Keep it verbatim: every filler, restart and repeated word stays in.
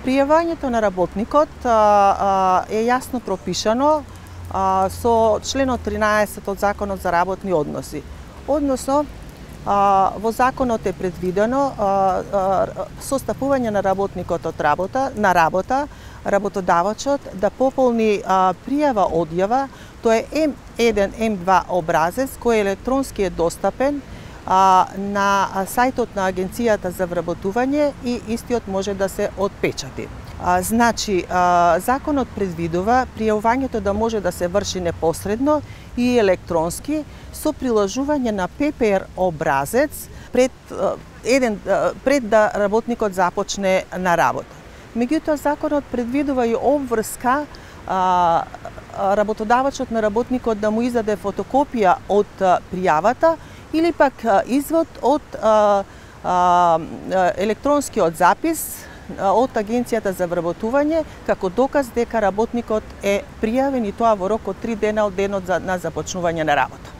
Пријавањето на работникот е јасно пропишано со членот тринаесет од Законот за работни односи. Односно, во законот е предвидено состапување на работникот од работа, на работа, работодавачот да пополни пријава одјава, тоа е Ем еден Ем два образец кој електронски е достапен на сајтот на Агенцијата за вработување и истиот може да се отпечати. Значи, законот предвидува пријавувањето да може да се врши непосредно и електронски со приложување на Пе Пе Ер образец пред, еден, пред да работникот започне на работа. Меѓутоа, законот предвидува и обврска работодавачот на работникот да му издаде фотокопија од пријавата или пак извод од електронскиот запис од Агенцијата за вработување како доказ дека работникот е пријавен, и тоа во рок од три дена од денот на започнување на работа.